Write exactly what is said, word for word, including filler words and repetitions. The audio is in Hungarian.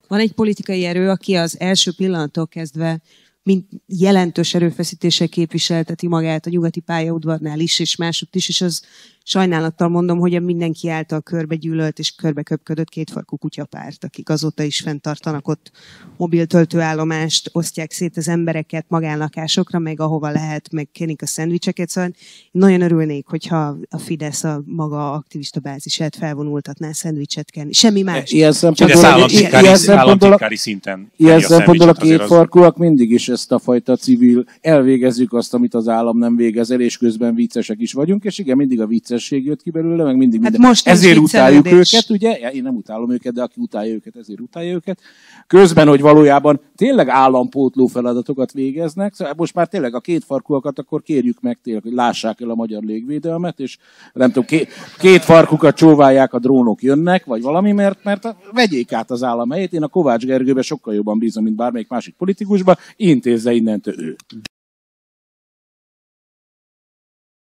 Van egy politikai erő, aki az első pillanattól kezdve mint jelentős erőfeszítéssel képviselteti magát a nyugati pályaudvarnál is, és másutt is, és az sajnálattal mondom, hogy a mindenki által körbegyűlölt és körbeköpködött kétfarkú kutyapárt, akik azóta is fenntartanak ott mobiltöltőállomást, osztják szét az embereket magánlakásokra, meg ahova lehet, meg kenik a szendvicseket. Szóval nagyon örülnék, hogyha a Fidesz a maga aktivista bázisát felvonultatná, szendvicset kenni. Semmi más. Ilyen szempontból, államtitkári, ilyen államtitkári szinten. Ilyen szempontból a kétfarkúak mindig is ezt a fajta civil, elvégezzük azt, amit az állam nem végez el, és közben viccesek is vagyunk, és igen, mindig a viccesség jött ki belőle, meg mindig hát minden. Most ezért utáljuk őket, ugye? Én nem utálom őket, de aki utálja őket, ezért utálja őket. Közben, hogy valójában tényleg állampótló feladatokat végeznek, szóval most már tényleg a kétfarkúakat akkor kérjük meg tényleg, hogy lássák el a magyar légvédelmet, és nem tudom, két, két farkukat csóválják, a drónok jönnek, vagy valami, mert, mert a, vegyék át az állam helyét. Én a Kovács Gergőbe sokkal jobban bízom, mint bármelyik másik politikusba, intézze innentől ő.